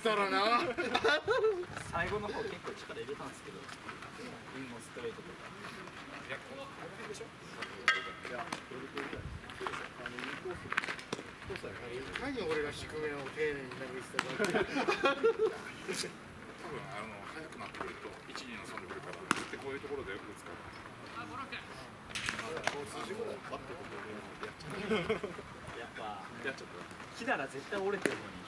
ったらな。 最後の方結構力入れたんですけど、インゴストレートとか。 いや、この辺でしょ。いや、 何俺が低めを丁寧に投げてたか。 多分速くなってくると1、2の3でくるから、絶対こういうところで打つから。 こう筋もバッてことでやっちゃう。 やっぱ、じゃあちょっと、木なら絶対折れてるのに。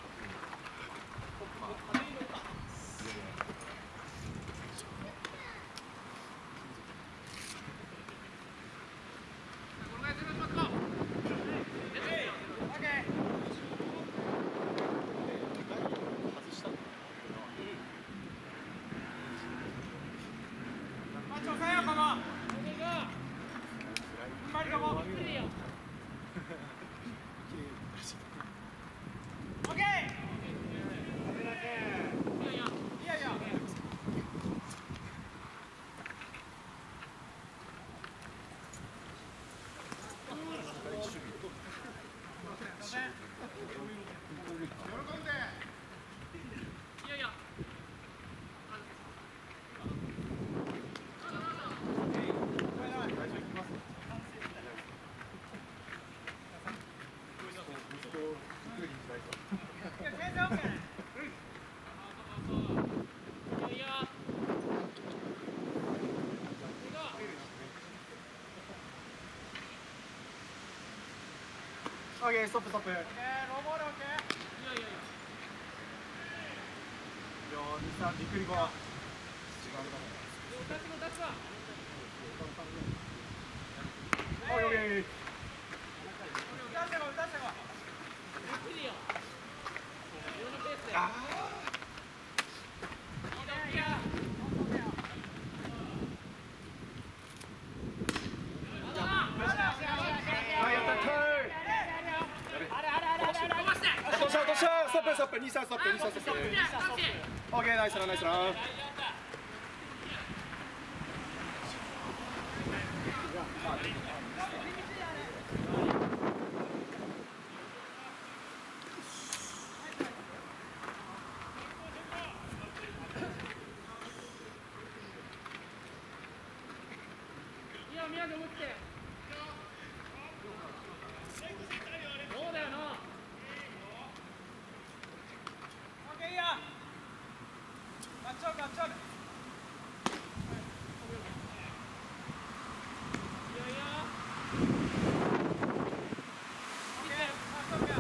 オッケー、ストップストップ。 ローボールオッケー。 いや西さんびっくりこう。違うかな。オッケー。 打たしてこい、打たしてこい。 ストップストップ、2、3ストップ、2、3ストップ。オッケー、ナイスランナイスラン。 いや、宮城打って。そうだよな。オッケー、いいや。ガッチョール、ガッチョール。いやいや。オッケー、ストップや。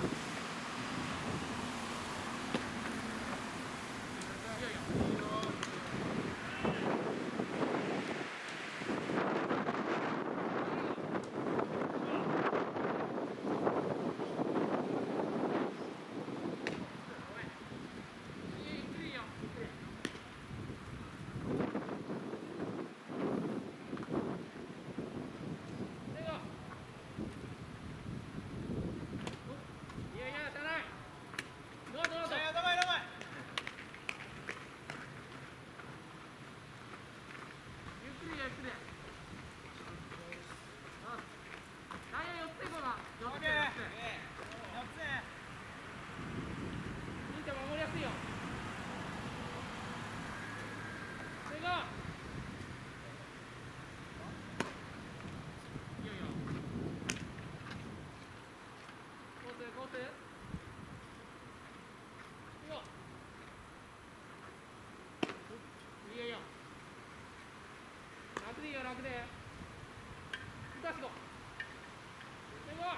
いやいや。楽でいいよ、楽で。打たしこ。でも。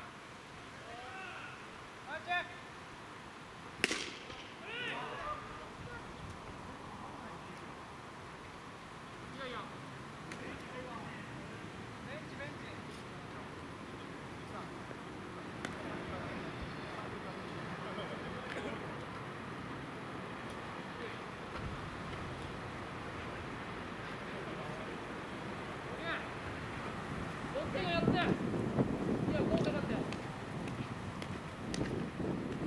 アンチェ。いやいや。ベンチベンチ。手がやって。いや、ゴーかかって。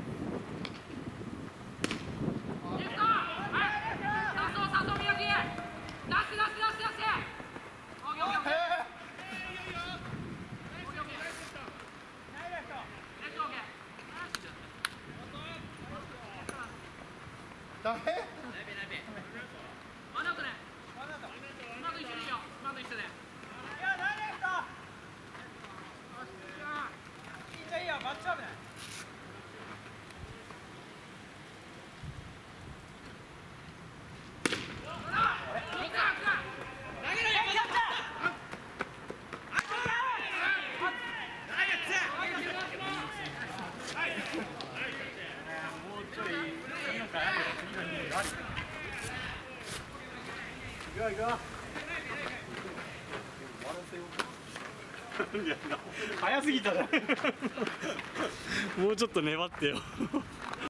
ダメワンアウトね今の一緒でいいよ今の一緒でいいよ、バッチャーね。 早すぎたねもうちょっと粘ってよ